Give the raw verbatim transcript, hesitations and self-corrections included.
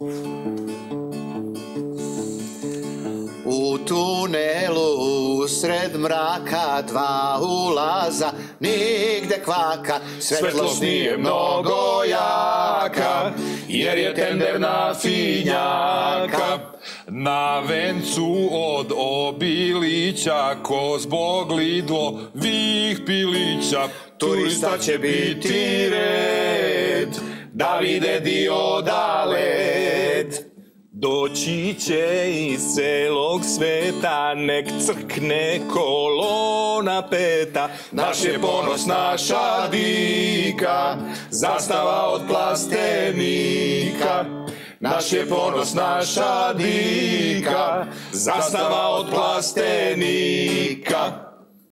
U tunelu sred mraka dva ulaza, nigde kvaka, svetlost nije mnogo jaka, jer je tenderna finjaka. Na vencu od obilića, ko zbog Lidlovih pilića, turista će biti red, da vide diodalet. Doći će iz celog sveta, nek crkne kolona peta. Naš je ponos, naša dika, zastava od plastenika. Naš je ponos, naša dika, zastava od plastenika.